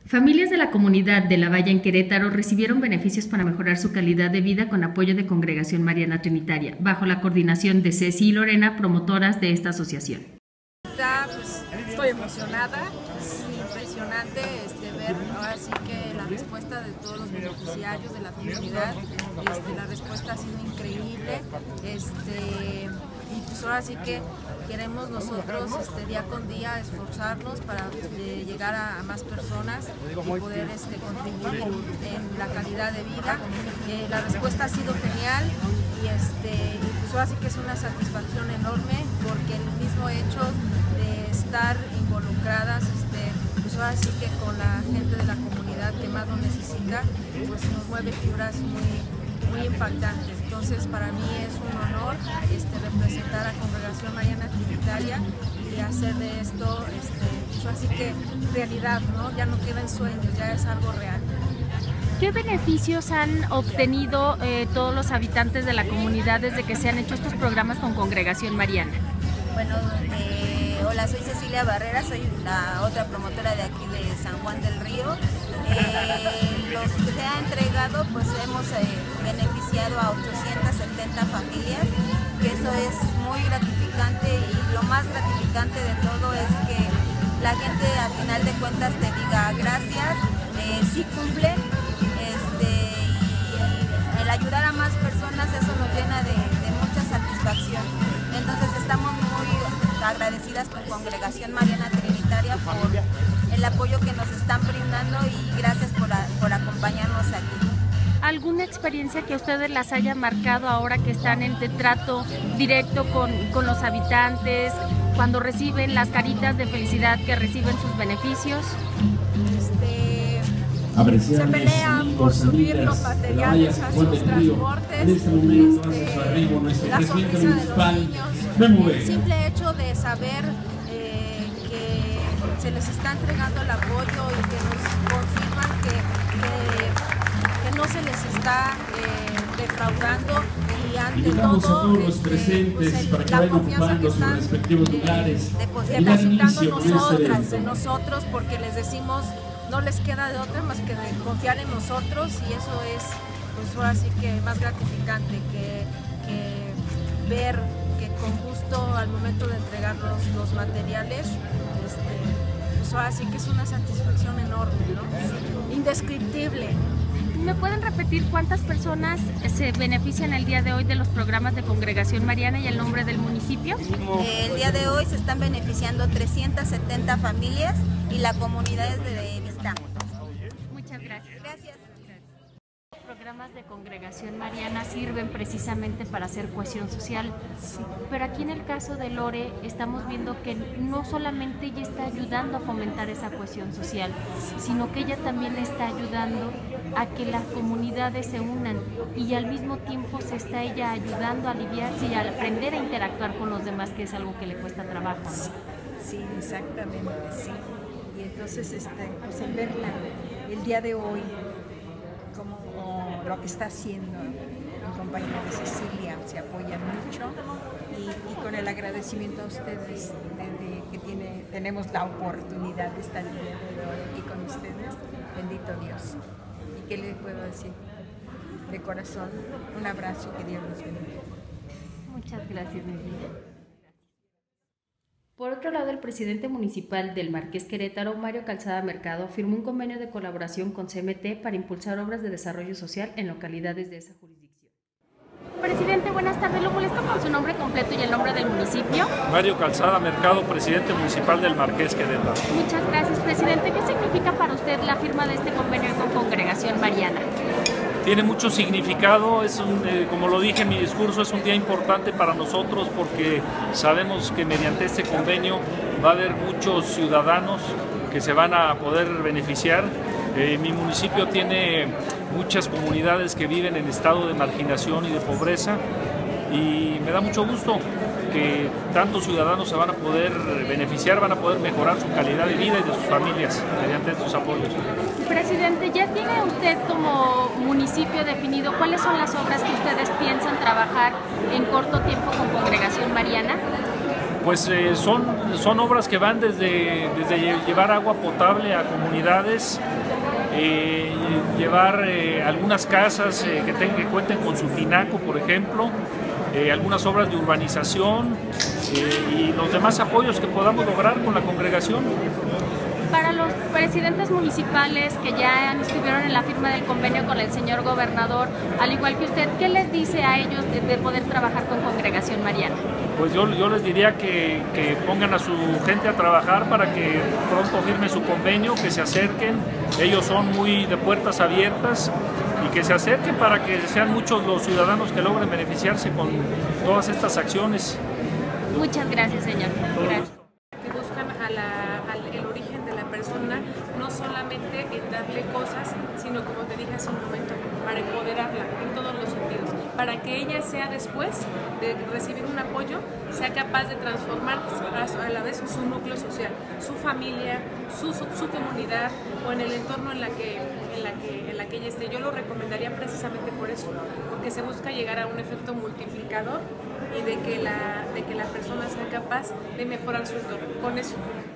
Familias de la comunidad de La Valla en Querétaro recibieron beneficios para mejorar su calidad de vida con apoyo de Congregación Mariana Trinitaria, bajo la coordinación de Ceci y Lorena, promotoras de esta asociación. Pues, estoy emocionada, es impresionante ver ahora sí que la respuesta de todos los beneficiarios de la comunidad, la respuesta ha sido increíble, y pues ahora sí que queremos nosotros día con día esforzarnos para llegar a más personas y poder contribuir en la calidad de vida. La respuesta ha sido genial y pues ahora sí que es una satisfacción enorme porque el mismo hecho de estar involucradas pues ahora sí que con la gente de la comunidad que más lo necesita, pues nos mueve fibras muy impactantes. Entonces para mí es un honor representar a Congregación Mariana Trinitaria y hacer de esto pues así que realidad, ¿no? Ya no quedan sueños, ya es algo real. ¿Qué beneficios han obtenido todos los habitantes de la comunidad desde que se han hecho estos programas con Congregación Mariana? Bueno, hola, soy Cecilia Barrera, soy la otra promotora de aquí de San Juan del Río. Los que se ha entregado, pues hemos beneficiado a 870 familias, que eso es muy gratificante, y lo más gratificante de todo es que la gente al final de cuentas te diga gracias, sí cumple, y el ayudar a más personas, eso nos llena de mucha satisfacción. Entonces estamos muy agradecidas con Congregación Mariana Trinitaria por el apoyo que nos están brindando y gracias por acompañarnos aquí. ¿Alguna experiencia que a ustedes las haya marcado ahora que están en trato directo con los habitantes, cuando reciben las caritas de felicidad que reciben sus beneficios? Se pelean por subir los materiales a sus transportes, la sonrisa de los niños, el simple hecho de saber que se les está entregando el apoyo y que nos confirman que no se les está defraudando, y ante todo pues la confianza que están depositando en nosotros, porque les decimos no les queda de otra más que de confiar en nosotros, y eso es pues ahora sí que más gratificante que ver que con gusto al momento de entregar los materiales, pues ahora sí que es una satisfacción enorme, ¿no? Indescriptible. ¿Me pueden repetir cuántas personas se benefician el día de hoy de los programas de Congregación Mariana y el nombre del municipio? El día de hoy se están beneficiando 370 familias y la comunidad es de Vista. Muchas gracias. Gracias. Los programas de Congregación Mariana sirven precisamente para hacer cohesión social, sí. Pero aquí en el caso de Lore estamos viendo que no solamente ella está ayudando a fomentar esa cohesión social, sino que ella también está ayudando a que las comunidades se unan, y al mismo tiempo se está ella ayudando a aliviarse y a aprender a interactuar con los demás, que es algo que le cuesta trabajo, ¿no? Sí, exactamente, sí. Y entonces pues el verla el día de hoy, como lo que está haciendo mi compañera Cecilia, se apoya mucho, y con el agradecimiento a ustedes de que tenemos la oportunidad de estar el día de hoy aquí con ustedes. Bendito Dios. ¿Y qué les puedo decir? De corazón, un abrazo, que Dios los bendiga. Muchas gracias, mi vida. Por otro lado, el presidente municipal del Marqués Querétaro, Mario Calzada Mercado, firmó un convenio de colaboración con CMT para impulsar obras de desarrollo social en localidades de esa jurisdicción. Presidente, buenas tardes. ¿Lo molesto con su nombre completo y el nombre del municipio? Mario Calzada Mercado, presidente municipal del Marqués Querétaro. Muchas gracias, presidente. ¿Qué significa para usted la firma de este convenio con Congregación Mariana? Tiene mucho significado, como lo dije en mi discurso, es un día importante para nosotros porque sabemos que mediante este convenio va a haber muchos ciudadanos que se van a poder beneficiar. Mi municipio tiene muchas comunidades que viven en estado de marginación y de pobreza, y me da mucho gusto que tantos ciudadanos se van a poder beneficiar, van a poder mejorar su calidad de vida y de sus familias mediante estos apoyos. Presidente, ¿ya tiene usted como municipio definido cuáles son las obras que ustedes piensan trabajar en corto tiempo con Congregación Mariana? Pues son obras que van desde llevar agua potable a comunidades, llevar algunas casas que cuenten con su tinaco, por ejemplo, algunas obras de urbanización y los demás apoyos que podamos lograr con la congregación. Para los presidentes municipales que ya estuvieron en la firma del convenio con el señor gobernador, al igual que usted, ¿qué les dice a ellos de poder trabajar con Congregación Mariana? Pues yo les diría que pongan a su gente a trabajar para que pronto firme su convenio, que se acerquen. Ellos son muy de puertas abiertas y que se acerquen para que sean muchos los ciudadanos que logren beneficiarse con todas estas acciones. Muchas gracias, señor. Gracias. Que buscan el origen de la persona, no solamente en darle cosas, sino como te dije hace un momento, para empoderarla en todos los sentidos, para que ella sea después de recibir un apoyo, sea capaz de transformar a la vez su núcleo social, su familia, su comunidad o en el entorno en la que ella esté. Yo lo recomendaría precisamente por eso, porque se busca llegar a un efecto multiplicador y de que la persona sea capaz de mejorar su entorno. Con eso.